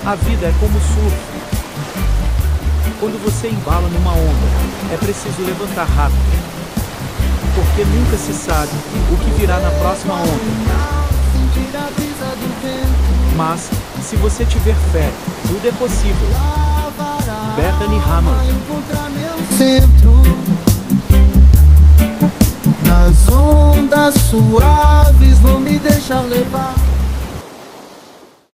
A vida é como surf. Quando você embala numa onda, é preciso levantar rápido, porque nunca se sabe o que virá na próxima onda. Mas, se você tiver fé, tudo é possível. Bethany Hamilton. Centro, nas ondas suaves, vou me deixar levar.